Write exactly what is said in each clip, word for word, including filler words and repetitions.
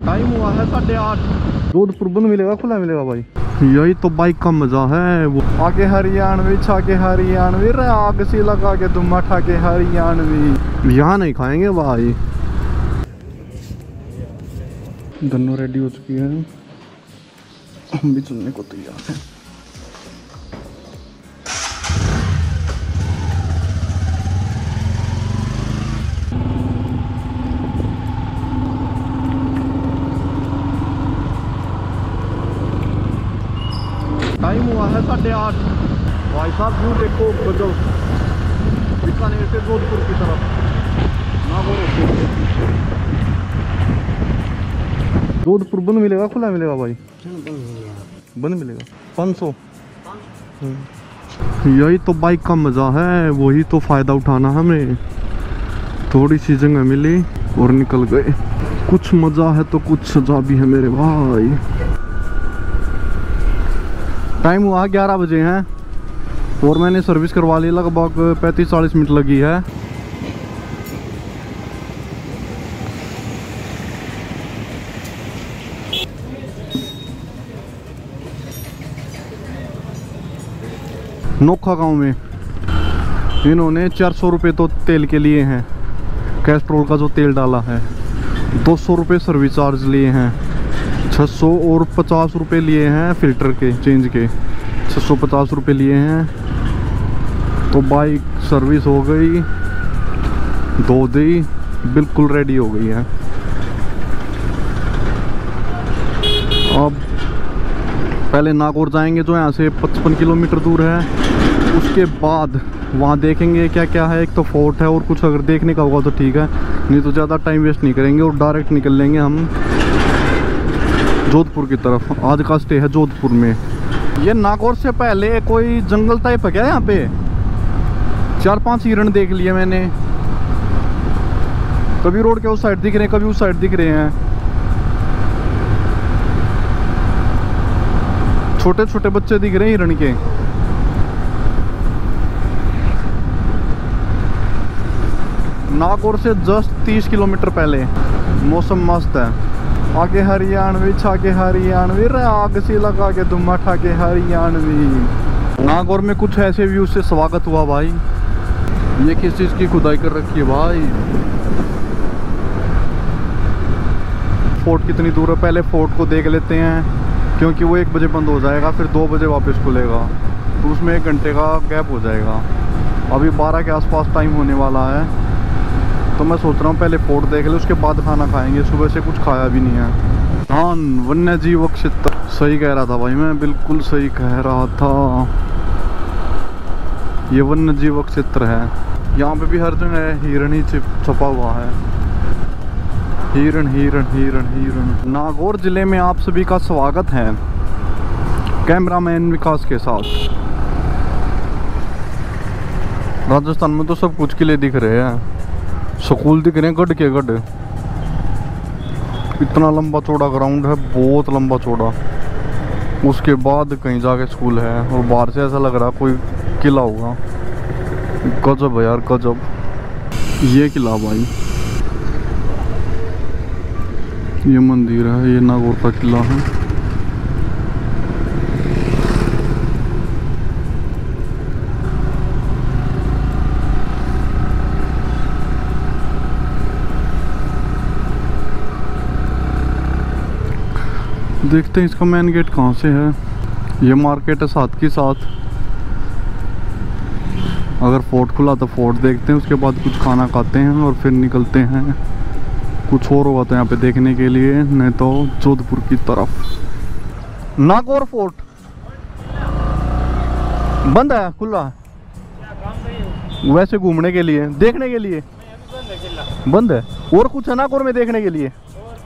Time हुआ है साढ़े आठ। जोधपुर बंद मिलेगा खुला मिलेगा भाई? यही तो बाइक का मजा है। वो आगे हरियाणवी छाके हरियाणवी रे आग सी लगा के दुम्मा ठाके हरियाणवी। यहाँ नहीं खाएंगे भाई। दोनों रेडी हो चुकी है, हम भी चलने को तैयार हैं। टाइम हुआ है साढ़े आठ। भाई साहब व्यू देखो गजब, बीकानेर से जोधपुर की तरफ। जोधपुर बंद मिलेगा खुला मिलेगा भाई? बंद मिलेगा। पाँच सौ। यही तो बाइक का मजा है, वही तो फायदा उठाना हमें। थोड़ी सी जगह मिली और निकल गए। कुछ मजा है तो कुछ सजा भी है मेरे भाई। टाइम हुआ ग्यारह बजे हैं और मैंने सर्विस करवा ली, लगभग पैंतीस चालीस मिनट लगी है। नोखा गांव में इन्होंने चार सौ रुपये तो तेल के लिए हैं, कैस्ट्रोल का जो तेल डाला है। दो सौ रुपये सर्विस चार्ज लिए हैं, छः सौ और पचास रुपये लिए हैं फिल्टर के चेंज के, छः सौ पचास रुपये लिए हैं। तो बाइक सर्विस हो गई, धो दी, बिल्कुल रेडी हो गई है। अब पहले नागौर जाएंगे जो यहाँ से पचपन किलोमीटर दूर है। उसके बाद वहाँ देखेंगे क्या क्या है। एक तो फोर्ट है और कुछ अगर देखने का होगा तो ठीक है, नहीं तो ज़्यादा टाइम वेस्ट नहीं करेंगे और डायरेक्ट निकल लेंगे हम जोधपुर की तरफ। आज का स्टे है जोधपुर में। ये नागौर से पहले कोई जंगल टाइप है क्या यहाँ पे? चार पांच हिरण देख लिए मैंने, कभी रोड के उस साइड दिख रहे हैं, कभी उस साइड दिख रहे हैं। छोटे छोटे बच्चे दिख रहे हैं हिरण के। नागौर से जस्ट तीस किलोमीटर पहले। मौसम मस्त है। आगे हरियाणवी छाके हरियाणवी रे आग सी लगा के दुम्मा ठाके हरियाणवी। नागौर में कुछ ऐसे व्यू से स्वागत हुआ भाई। ये किस चीज़ की खुदाई कर रखी है भाई? फोर्ट कितनी दूर है? पहले फोर्ट को देख लेते हैं, क्योंकि वो एक बजे बंद हो जाएगा, फिर दो बजे वापस खुलेगा, तो उसमें एक घंटे का गैप हो जाएगा। अभी बारह के आसपास टाइम होने वाला है, तो मैं सोच रहा हूँ पहले फोर्ट देख ले, उसके बाद खाना खाएंगे। सुबह से कुछ खाया भी नहीं है। हाँ, वन्य जीव क्षेत्र सही कह रहा था भाई मैं, बिल्कुल सही कह रहा था। ये वन्य जीव क्षेत्र है। यहाँ पे भी हर जगह हिरण ही छपा हुआ है। हिरण हिरण हिरण हिरण। नागौर जिले में आप सभी का स्वागत है, कैमरामैन विकास के साथ। राजस्थान में तो सब कुछ किले दिख रहे हैं, स्कूल दिख रहे हैं, गढ़ के गढ़। इतना लंबा चौड़ा ग्राउंड है, बहुत लंबा चौड़ा। उसके बाद कहीं जाके स्कूल है और बाहर से ऐसा लग रहा कोई किला होगा। गजब है यार, गजब। ये किला भाई, ये मंदिर है, ये नागौर का किला है। देखते हैं इसका मेन गेट कहाँ से है। ये मार्केट है साथ के साथ। अगर फोर्ट खुला तो फोर्ट देखते हैं, उसके बाद कुछ खाना खाते हैं और फिर निकलते हैं। कुछ और होगा तो यहाँ पे देखने के लिए, नहीं तो जोधपुर की तरफ। नागौर फोर्ट बंद है, खुला है? वैसे घूमने के लिए, देखने के लिए बंद है। और कुछ है नागौर में देखने के लिए?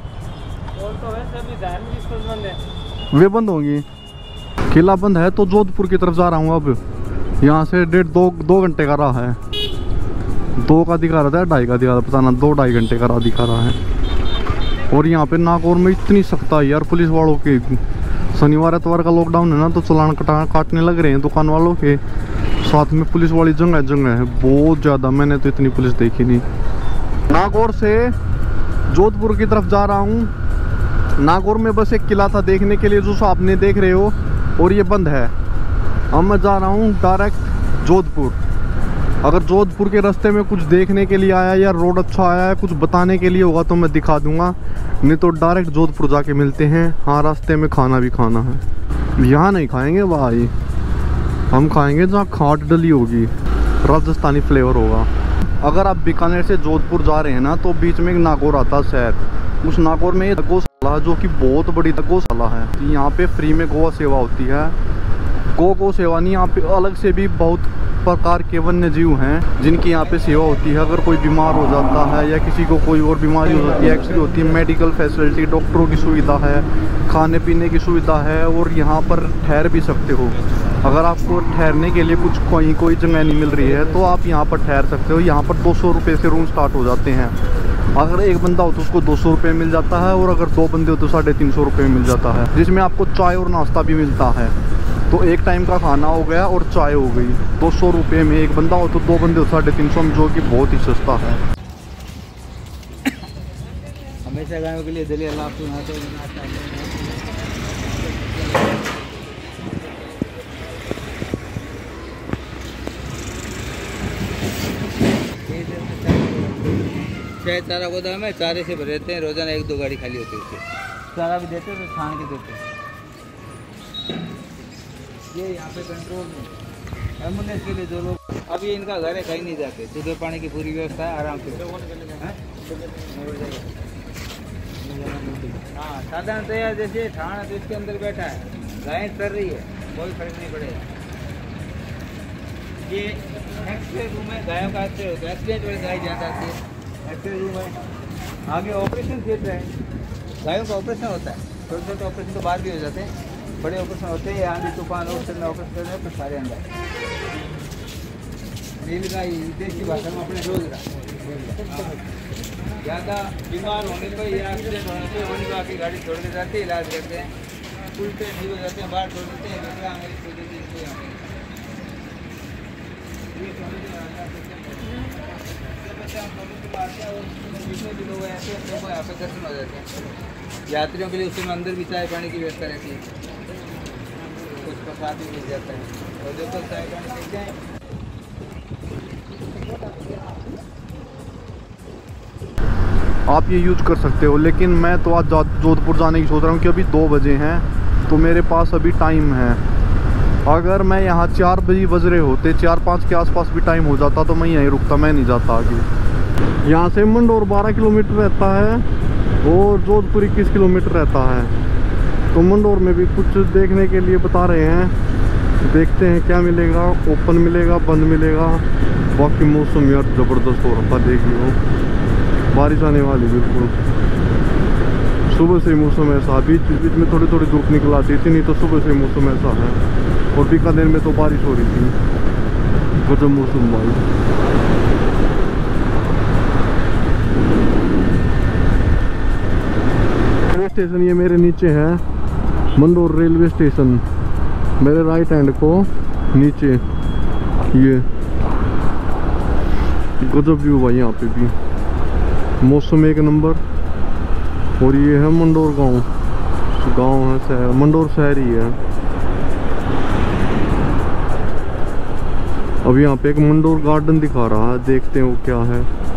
वे बंद होंगी। किला बंद है तो जोधपुर की तरफ जा रहा हूँ। अब यहाँ से डेढ़ दो दो घंटे का राह है। दो का दिखा रहा था, ढाई का दिखा रहा, पता ना, दो ढाई घंटे का राह दिखा रहा है। और यहाँ पे नागौर में इतनी सख्ताई यार पुलिस वालों की। शनिवार एतवार का लॉकडाउन है ना, तो चालान कटा काटने लग रहे हैं दुकान वालों के। साथ में पुलिस वाली जगह जगह है बहुत ज़्यादा। मैंने तो इतनी पुलिस देखी नहीं। नागौर से जोधपुर की तरफ जा रहा हूँ नागौर में बस एक किला था देखने के लिए जो आपने देख रहे हो, और ये बंद है। अब मैं जा रहा हूँ डायरेक्ट जोधपुर। अगर जोधपुर के रास्ते में कुछ देखने के लिए आया या रोड अच्छा आया है, कुछ बताने के लिए होगा तो मैं दिखा दूंगा, नहीं तो डायरेक्ट जोधपुर जाके मिलते हैं। हाँ, रास्ते में खाना भी खाना है। यहाँ नहीं खाएंगे भाई, हम खाएंगे जहाँ खाट डली होगी, राजस्थानी फ्लेवर होगा। अगर आप बीकानेर से जोधपुर जा रहे हैं ना, तो बीच में एक नागौर आता है शहर। उस नागौर में गौशाला है जो कि बहुत बड़ी गौशाला है। यहाँ पे फ्री में गौ सेवा होती है। गौ गौ सेवा नहीं, यहाँ पे अलग से भी बहुत प्रकार के वन्य जीव हैं जिनकी यहाँ पे सेवा होती है। अगर कोई बीमार हो जाता है या किसी को कोई और बीमारी हो जाती है, एक्सरे होती है, मेडिकल फैसिलिटी, डॉक्टरों की सुविधा है, खाने पीने की सुविधा है, और यहाँ पर ठहर भी सकते हो। अगर आपको ठहरने के लिए कुछ कोई कोई जगह नहीं मिल रही है तो आप यहाँ पर ठहर सकते हो। यहाँ पर दो सौ रुपये से रूम स्टार्ट हो जाते हैं। अगर एक बंदा हो तो उसको दो सौ रुपये मिल जाता है, और अगर दो बंदे हो तो साढ़े तीन सौ रुपये मिल जाता है, जिसमें आपको चाय और नाश्ता भी मिलता है। तो एक टाइम का खाना हो गया और चाय हो गई। दो सौ रुपये में एक बंदा हो तो दो बंदे हो साढ़े तीन सौ में, जो कि बहुत ही सस्ता है। हमेशा गायों के लिए दलिया लाभ छः चारा गोदाम है, चारे से भरे रहते हैं। रोजाना एक दो गाड़ी खाली होती है उससे। चारा भी देते हैं तो छान के देते हैं। ये यहाँ पे कंट्रोल में एम्बुलेंस के लिए जो लोग, अब ये इनका घर है, कहीं नहीं जाते। दूध पानी की पूरी व्यवस्था है, आराम से। हाँ, साधारणतया जैसे थाना तो इसके अंदर बैठा है, गाय चल रही है, कोई फर्क नहीं पड़ेगा। ये एक्सरे रूम है, गायों का एक्सरे होता है। एक्सीडेंट वाली गाय ज़्यादा आती है, एक्सरे रूम है। आगे ऑपरेशन थिएटर है, गायों का ऑपरेशन होता है। छोटे छोटे ऑपरेशन तो बाहर भी हो जाते हैं, बड़े ऑपरेशन होते हैं। आंधी तूफान ऑपरेशन में ऑपरेशन कर रहे हैं तो सारे अंदर। नील गाय देसी भाषा में अपने रोज रहा। ज़्यादा बीमार होने पर या एक्सीडेंट होने पर वही बाकी गाड़ी छोड़ के जाते हैं, इलाज करते हैं। उल्टे ठीक हो जाते हैं, बाहर छोड़ देते हैं। दूसरा हमें छोड़ देते हैं। जितने भी लोग ऐसे हैं सबको यहाँ पे दर्शन हो जाते हैं। यात्रियों के लिए उसमें अंदर भी चाय पानी की व्यवस्था रहती है, कुछ प्रसाद भी मिल जाता है। और जब तक चाय पानी मिल जाए, आप ये यूज कर सकते हो। लेकिन मैं तो आज जोधपुर जाने की सोच रहा हूँ कि अभी दो बजे हैं, तो मेरे पास अभी टाइम है। अगर मैं यहाँ चार बजे बज रहे होते, चार पाँच के आसपास भी टाइम हो जाता, तो मैं यहीं रुकता, मैं नहीं जाता आगे। यहाँ से मंडौर बारह किलोमीटर रहता है और जोधपुर इक्कीस किलोमीटर रहता है। तो मंडौर में भी कुछ देखने के लिए बता रहे हैं, देखते हैं क्या मिलेगा। ओपन मिलेगा, बंद मिलेगा। बाकी मौसम यार ज़बरदस्त हो रहा, देखिए बारिश आने वाली बिल्कुल। सुबह से मौसम ऐसा, बीच बीच में थोड़ी थोड़ी धूप निकल आती थी, नहीं तो सुबह से मौसम ऐसा है। और बीकानेर में तो बारिश हो रही थी, गजब मौसम भाई। रेलवे स्टेशन ये मेरे नीचे है, मंडौर रेलवे स्टेशन। मेरे राइट हैंड को नीचे ये गजब व्यू भाई। यहाँ पे भी मौसम एक नंबर। और ये है मंडौर गांव, गांव है शहर, मंडौर शहर ही है। अब यहाँ पे एक मंडौर गार्डन दिखा रहा है, देखते हैं वो क्या है।